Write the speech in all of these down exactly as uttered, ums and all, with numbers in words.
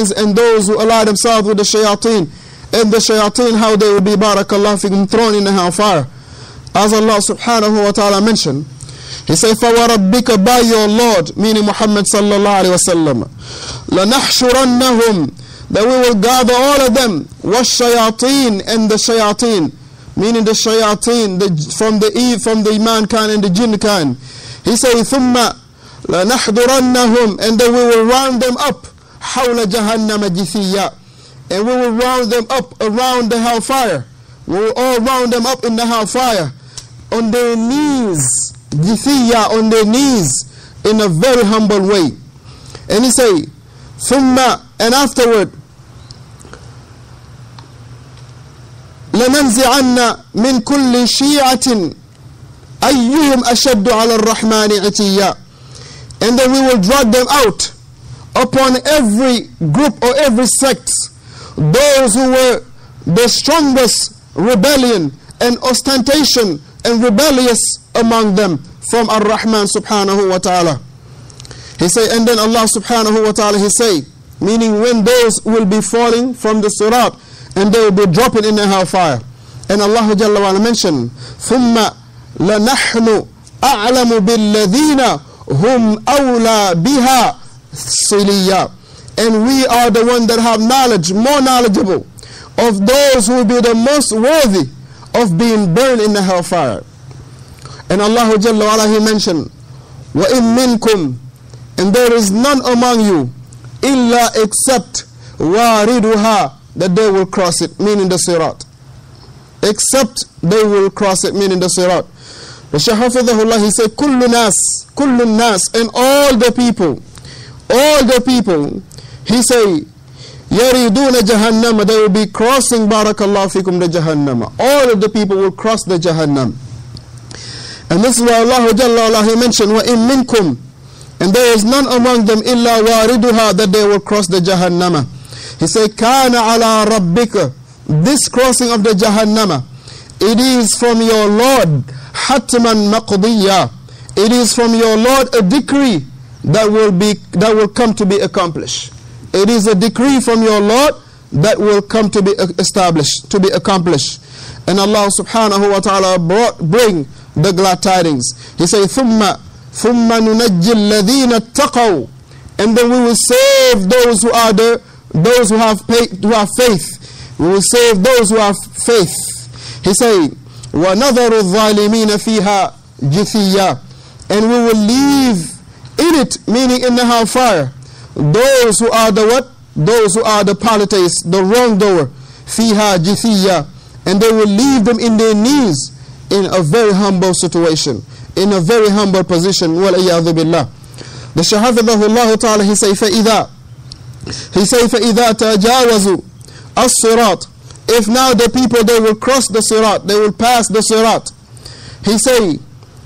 shayatins, and those who ally themselves with the shayateen, and the shayateen, how they will be, barakallahu fikum, thrown in the hellfire. As Allah subhanahu wa ta'ala mentioned, He said, فَوَرَبِّكَ, by your Lord, meaning Muhammad sallallahu alayhi wa sallam, لَنَحْشُرَنَّهُمْ, that we will gather all of them, وَالشَّيَاطِينَ, and the shayateen, meaning the shayateen, the, from the Eve, from the mankind and the jinn kind. He said, ثُمَّ لَنَحْضُرَنَّهُمْ, and then we will round them up, حَوْلَ جَهَنَّمَ جِثِيًّا, and we will round them up around the hellfire. We will all round them up in the hellfire, on their knees, jithiya, on their knees, in a very humble way. And he say, thumma, and afterward, لَنَنْزِعَنَّ مِنْ كُلِّ شِيعَةٍ أَيُّهُمْ أَشَدُّ عَلَى الرَّحْمَنِ عِتِيًّا, and then we will drag them out upon every group or every sect, those who were the strongest rebellion and ostentation and rebellious among them from Ar-Rahman subhanahu wa ta'ala. He say, and then Allah subhanahu wa ta'ala, He say, meaning when those will be falling from the sirat and they will be dropping in the hellfire. And Allah Jalla wa ala mentioned, ثُمَّ لَنَحْنُ أَعْلَمُ بِالَّذِينَ هُمْ أَوْلَى بِهَا صِلِيًّا, and we are the one that have knowledge, more knowledgeable of those who will be the most worthy of being burned in the hellfire. And Allah Jalla wa ala, He mentioned, وَإِن مِّنْكُمْ, and there is none among you, إِلَّا except وَارِدُهَا, that they will cross it, meaning the sirat. Except they will cross it, meaning the sirat. The Shaykh Hafidhahullah, he said, كُلُّ nas, كُلُّ nas, and all the people, all the people, he say, يَرِيدُونَ جَهَنَّمَ, they will be crossing, barakallahu fikum, the Jahannam. All of the people will cross the Jahannam. And this is why Allah Jalla wa ala, He mentioned, وَإِن مِّنْكُمْ, and there is none among them, إِلَّا وَارِدُهَا, that they will cross the Jahannam. He said, كَانَ عَلَىٰ رَبِّكَ, this crossing of the Jahannam, it is from your Lord, حَتْمًا مَقْضِيًّا, it is from your Lord a decree that will be, that will come to be accomplished. It is a decree from your Lord that will come to be established, to be accomplished. And Allah subhanahu wa ta'ala brought, bring the glad tidings. He said, ثُمَّ ثُمَّ نُنَجِّ الَّذِينَ اتَّقَوْا, and then we will save those who are the, those who have, pay, who have faith. We will save those who have faith. He said, وَنَذَرُ الظَّالِمِينَ فِيهَا جِثِيًّا, and we will leave in it, meaning in the hellfire, those who are the what? Those who are the polytheists, the wrongdoer, fiha jithiya, and they will leave them in their knees in a very humble situation, in a very humble position. Wal iyadhu billah. The Shahafidahullah ta'ala, he say, فَإِذَا, he say, فَإِذَا تَجَاوَزُوا الصِّرَاطِ, if now the people, they will cross the sirat, they will pass the sirat, he say,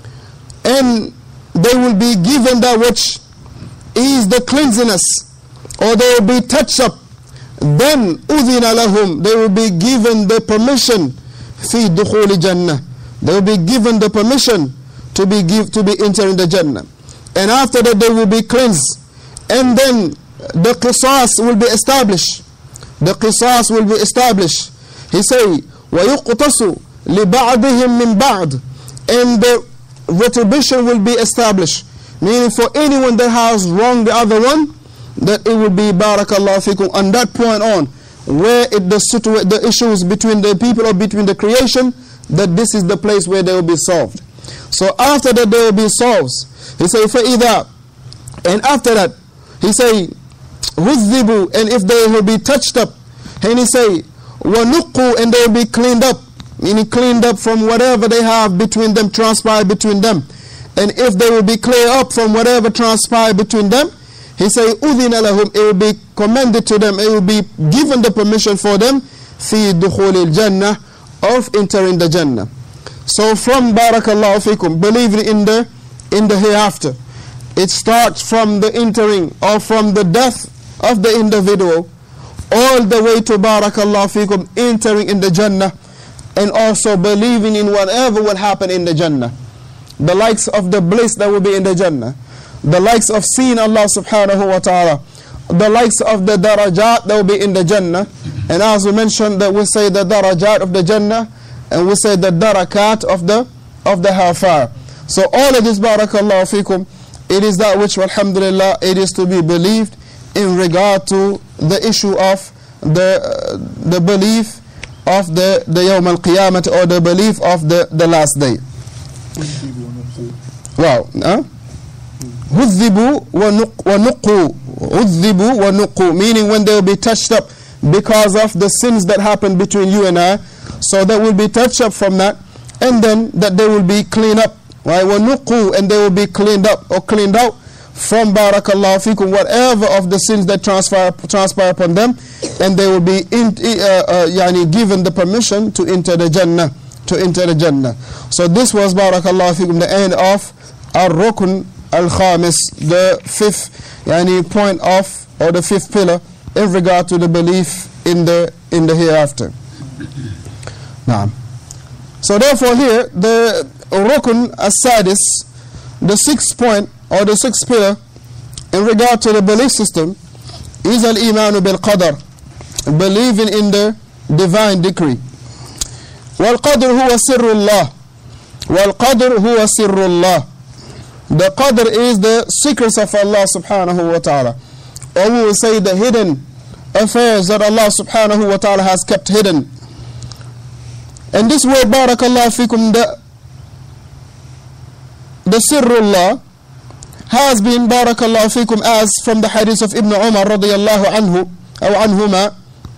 and they will be given that which is the cleanliness, or they will be touched up, then أُذِنَ لَهُمْ, they will be given the permission, فِي دُخُولِ جَنَّةِ, they will be given the permission to be give, to be entering the Jannah. And after that they will be cleansed, and then the qisas will be established. The qisas will be established. He say, وَيُقْتَصُ لِبَعْضِهِمْ مِنْ بَعْضٍ, and the retribution will be established, meaning for anyone that has wronged the other one, that it will be, barakallahu fikum, on that point on, where it, the, situa the issues between the people or between the creation, that this is the place where they will be solved. So after that they will be solved. He say, فَإِذَا, and after that, he say, هُذِّبُوا, and if they will be touched up, and he say, وَنُقُّوا, and they will be cleaned up, meaning cleaned up from whatever they have between them, transpired between them. And if they will be clear up from whatever transpired between them, he say, أُذِنَ لَهُمْ, it will be commended to them, it will be given the permission for them, فِي دُخُولِ الْجَنَّةِ, of entering the Jannah. So from barakallahu fikum, believing in the in the hereafter, it starts from the entering or from the death of the individual all the way to barakallahu fikum entering in the Jannah, and also believing in whatever will happen in the Jannah, the likes of the bliss that will be in the Jannah, the likes of seeing Allah subhanahu wa ta'ala, the likes of the darajat that will be in the Jannah. And as we mentioned, that we say the darajat of the Jannah, and we say the darakat of the of the hellfire. So all of this, barakallahu fikum, it is that which, alhamdulillah, it is to be believed in regard to the issue of the uh, the belief of the the Yawm al-Qiyamah, or the belief of the the last day. Wow. Huh? Hudhibu wa nuqu. Hudhibu wa nuqu, meaning when they will be touched up because of the sins that happened between you and I. So that will be touched up from that, and then that they will be cleaned up. Right? Wa nuqu, and they will be cleaned up or cleaned out from, barakallahu fikum, whatever of the sins that transpire, transpire upon them, and they will be in, uh, uh, yani given the permission to enter the Jannah, to enter the Jannah. So this was, barakallahu fikum, the end of Ar-Rukn Al-Khamis, the fifth yani point of, or the fifth pillar in regard to the belief in the in the hereafter. Now, so therefore here the Rukn As-Sadis, the sixth point or the sixth pillar in regard to the belief system, is al-imanu bil-qadar, believing in the divine decree. Wal-qadr huwa sirrullah. Wal-qadr huwa sirrullah. The qadr is the secrets of Allah subhanahu wa ta'ala, or we will say the hidden affairs that Allah subhanahu wa ta'ala has kept hidden. And this word, barakallahu fikum, the, the sirrullah, has been, barakallahu fikum, as from the hadith of Ibn Umar radiyallahu anhu, or anhuma,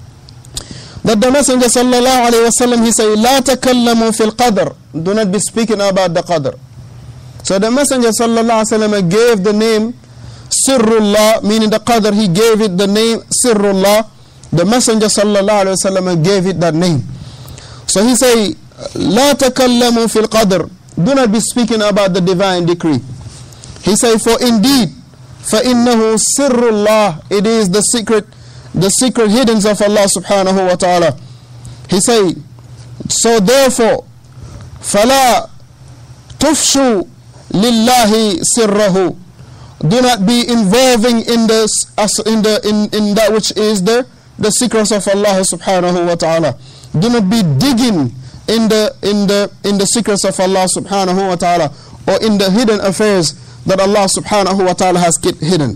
that the Messenger sallallahu alayhi wa sallam, he said, La takallamu fil qadr, do not be speaking about the qadr. So the Messenger sallallahu alayhi wa sallam gave the name Sirrullah, meaning the qadr, he gave it the name Sirrullah. The Messenger sallallahu alayhi wa sallam gave it that name. So he say, La takallamu fil qadr, do not be speaking about the divine decree. He say, for indeed, فَإِنَّهُ سِرُّ اللَّهِ, it is the secret, the secret hiddens of Allah subhanahu wa ta'ala. He say, so therefore, فَلَا تُفْشُوا لِلَّهِ سِرَّهُ, do not be involving in the in the in, in that which is the the secrets of Allah subhanahu wa ta'ala. Do not be digging in the in the in the secrets of Allah subhanahu wa ta'ala, or in the hidden affairs that Allah subhanahu wa ta'ala has kept hidden.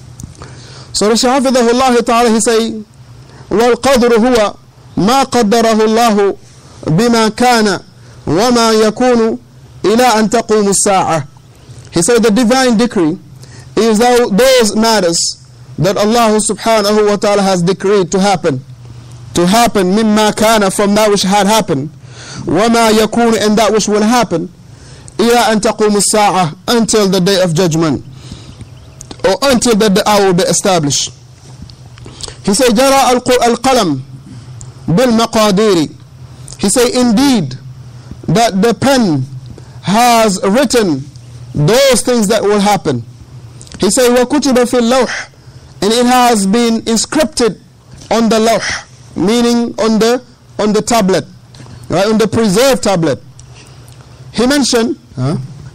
So Hafidhahullah ta'ala, he say, وَالْقَدْرُ هُوَ مَا قَدَّرَهُ اللَّهُ بِمَا كَانَ وَمَا يَكُونُ إِلَىٰ أَن تَقُومُ السَّاعَةِ. He said the divine decree is those matters that Allah subhanahu wa ta'ala has decreed to happen. To happen, مِمَّا كَانَ, from that which had happened, وَمَا يَكُونُ, and that which will happen, إِلَىٰ أَن تَقُومُ السَّاعَةِ, until the day of judgment, or until that the hour will be established. He said, جَرَى الْقَلَمْ بِالْمَقَادِيرِ. He said, indeed, that the pen has written those things that will happen. He said, وَكُتِبَ فِي اللَّوْحِ, and it has been inscripted on the lawh, meaning on the on the tablet, right, on the preserved tablet. He mentioned, huh?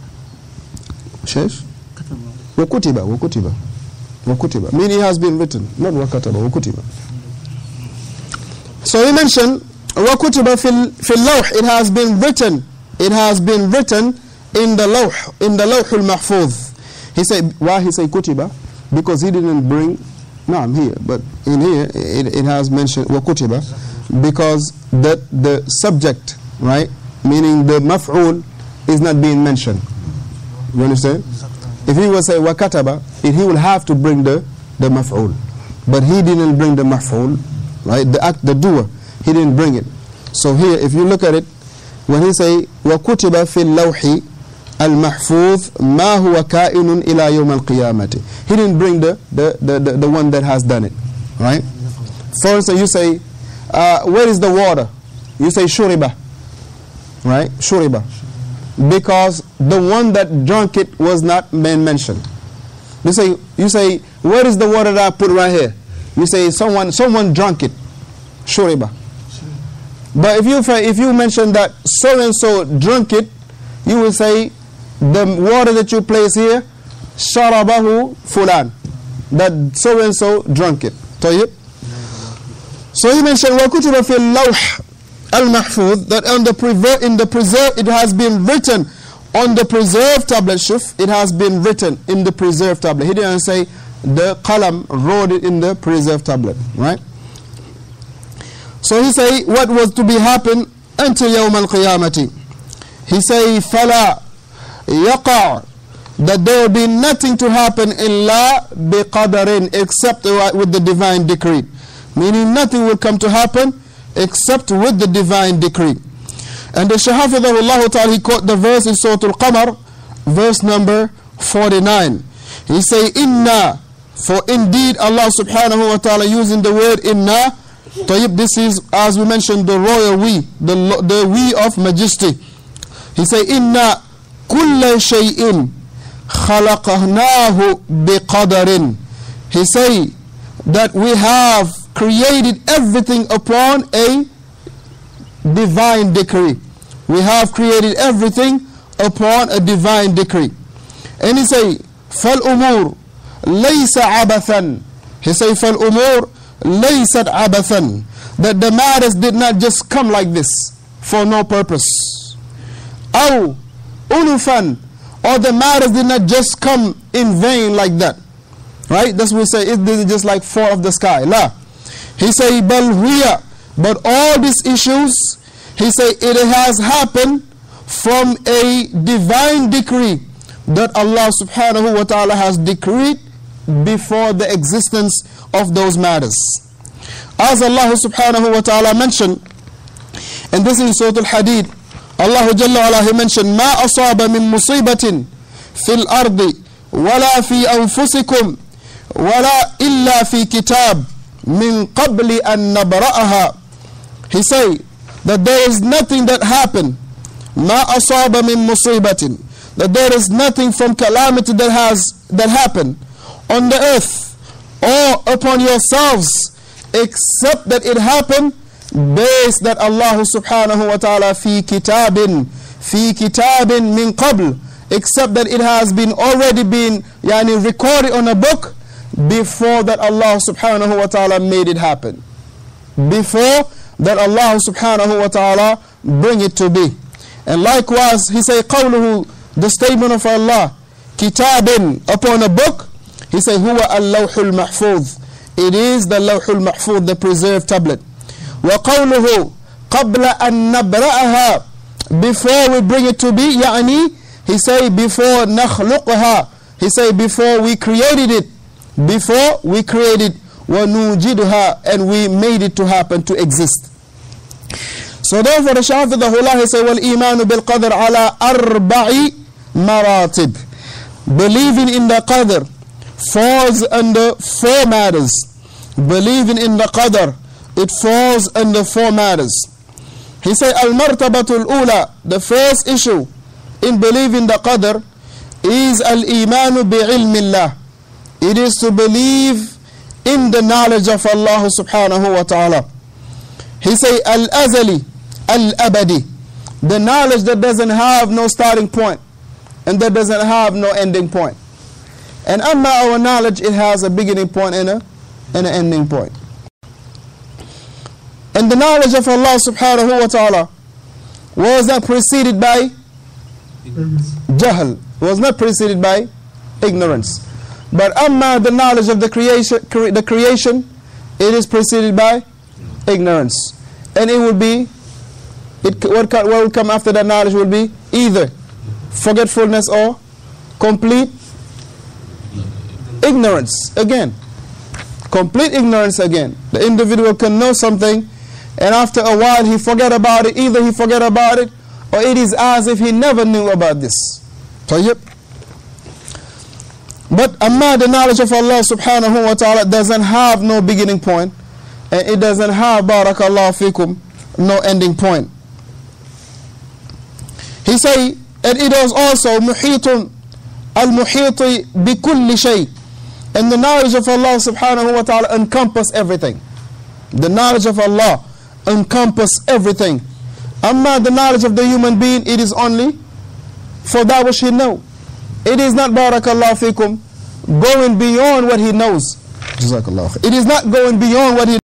Sheikh? وَكُتِبَ وَكُتِبَ وَكُتِبَ, meaning it has been written, not وَكَتَبَ, وَكُتِبَ. So he mentioned, وَكُتِبَ فِي اللَّوْحِ, it has been written, it has been written in the lawh, in the lawh al-mahfuz. He said, why he said kutiba? Because he didn't bring, no, I'm here, but in here it, it has mentioned wa kutiba, because the, the subject, right, meaning the maf'ul, is not being mentioned. You understand? If he would say wa kataba, he will have to bring the, the maf'ul. But he didn't bring the maf'ul, right, the act, the doer, he didn't bring it. So here, if you look at it, when he say wa kutiba fil lawhi al-mahfuz ma huwa ka'inun ila yawm al-qiyamati, he didn't bring the the, the the the one that has done it, right? For instance, you say uh, where is the water? You say shuriba, right? Shuriba, because the one that drank it was not been mentioned. You say you say where is the water that I put right here? You say someone someone drank it, shuriba. But if you if you mention that so and so drank it, you will say the water that you place here, sharabahu fulan, that so and so drank it. طيب. So he mentioned وَكُتُبَ فِي اللَّوْحِ الْمَحْفُوظ, that on the prever- in the preserve, it has been written on the preserved tablet. Shuf, it has been written in the preserved tablet. He didn't say the qalam wrote it in the preserved tablet, right? So he say what was to be happen until يوم القيامة. He say فَلَا يَقَعْ, that there will be nothing to happen إِلَّا بِقَدَرٍ, except with the divine decree. Meaning nothing will come to happen except with the divine decree. And the Shaykh Hafidhahullah Ta'ala, he quote the verse in Surah Al-Qamar, verse number forty-nine. He say, Inna, for indeed Allah subhanahu wa ta'ala using the word Inna. Tayyib, this is, as we mentioned, the royal we, the, the we of majesty. He say, Inna kulla shay'in khalaqnahu biqadarin. He say that we have created everything upon a divine decree. We have created everything upon a divine decree. And he say, فَالْأُمُورُ لَيْسَ عَبَثًا. He say, فَالْأُمُورُ لَيْسَتْ عَبَثًا, that the matters did not just come like this for no purpose. أَوْ أُنُفًا, or the matters did not just come in vain like that. Right? That's what we say, it is just like fall of the sky. La. He say, بَلْ هِيَ, but all these issues, he say, it has happened from a divine decree that Allah subhanahu wa ta'ala has decreed before the existence of those matters. As Allah subhanahu wa ta'ala mentioned, and this is Surah Al-Hadid, Allah Jalla wa ala, he mentioned, مَا أَصَابَ مِن مُصِيبَةٍ فِي الْأَرْضِ وَلَا فِي أَنفُسِكُمْ وَلَا إِلَّا فِي كِتَابٍ مِن قَبْلِ أَن نَبْرَأَهَا. He say that there is nothing that happened, مَا أَصَابَ مِن مُصِيبَةٍ, that there is nothing from calamity that has that happened on the earth or upon yourselves, except that it happened based that Allah subhanahu wa ta'ala fi kitabin, fi kitabin min qabl, except that it has been already been yani, recorded on a book before that Allah subhanahu wa ta'ala made it happen. Before that Allah subhanahu wa ta'ala bring it to be. And likewise, he say, qawluhu, the statement of Allah, kitabin, upon a book, he say, huwa al-lawhul mahfuz. It is the lawhul mahfuz, the preserved tablet. Wa qawluhu, qabla an nabra'aha, before we bring it to be, ya'ni, he say, before nakhluqaha, he say, before we created it, before we created, wa nujiduha, and we made it to happen, to exist. So therefore the Shafidahullah, he say, wal imanu bil qadr ala arba'i maratib. Believing in the qadr falls under four matters. Believing in the qadr, it falls under four matters. He say, al-martabatul ula, the first issue in believing the qadr is al-imanu bi-ilmillah. It is to believe in the knowledge of Allah subhanahu wa ta'ala. He say, al-azali, al-abadi, the knowledge that doesn't have no starting point and that doesn't have no ending point. And amma our knowledge, it has a beginning point and, a, and an ending point. And the knowledge of Allah subhanahu wa ta'ala was not preceded by jahl, was not preceded by ignorance. But amma the knowledge of the creation, cre the creation, it is preceded by ignorance. And it will be, it, what, what will come after that knowledge will be either forgetfulness or complete ignorance again. Complete ignorance again. The individual can know something and after a while he forget about it. Either he forget about it or it is as if he never knew about this. Tayyib. But amma the knowledge of Allah subhanahu wa ta'ala doesn't have no beginning point, and it doesn't have, barakallahu fikum, no ending point. He say, and it is also muhitun al-muhiti bi kulli shay. And the knowledge of Allah subhanahu wa ta'ala encompass everything. The knowledge of Allah encompass everything. Amma the knowledge of the human being, it is only for that which he know. It is not, barakallahu fikum, going beyond what he knows. Jazakallah. It is not going beyond what he